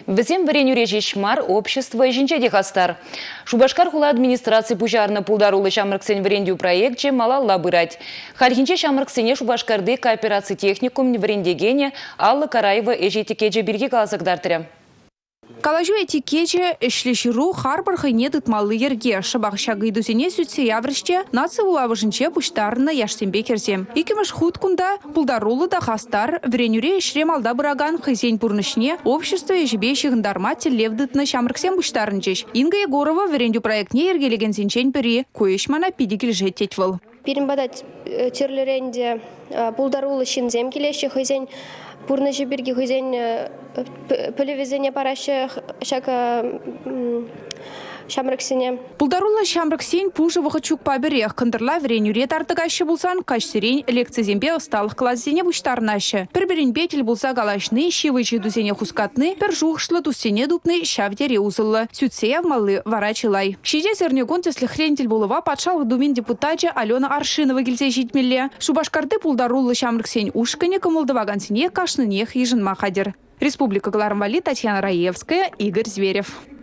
Візем варенюре жешмар общество жинчеде хастар. Шубашкар хула администрации пужарны пулдарулы шамрыксен варендю проект же малалла бырать. Хальхинче шамрыксене Шубашкарды кооперации техникум варендегене Алла Караева эжетикеже бирге каласыгдартыры. Калажу этикече эшлеширу харбар хайне дытмалы ерге. Шабах шагыйдузене сүтсе яврышче нация улавышынче пуштарына яштембе керзем. Икемеш хуткунда пулдарулы да хастар вренюре эшрем алда бұраган хайзень пурнышне общество ежебе шығындарма телевдытны шамрыксем пуштарынчеш. Инга Егорова врендю проектне ергелеген зенчен пери коешмана пидикел жеттетвыл. Перембадать терлеренде пулдарулы шинзем келеші хайзень пурны жіберге хайзень полевезение параще шака шамрыксене. Пулдарулла шамрыксен пужывығы чук паберех кындырла вренюре тартыгашы булсан кашсерен лекцизембе ысталық классене буштарнашы. Бір-бірін бетел булса галашны, шивычы дузене хускатны, бір жуғышлы тустене дупны шавдере узылы. Сүтсе явмалы варачылай. Шиде зернегон теслі хрентел булыва патшал думен депутачы Алена Аршинова келзе житмелле. Шубашкарды пулдарулла шамрыксен ушкане кымылдывагансене кашнынех ежын махадер. Республика Галармвали, Татьяна Раевская, Игорь Зверев.